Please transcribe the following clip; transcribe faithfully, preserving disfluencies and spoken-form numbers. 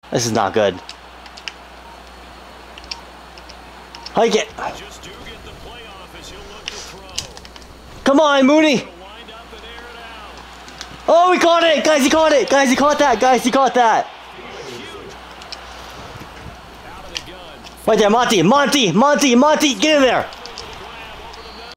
This is not good. Hike it. Come on, Mooney. Oh, he caught it. Guys, he caught it. Guys, he caught that. Guys, he caught that. Right there, Monty. Monty. Monty. Monty. Get in there.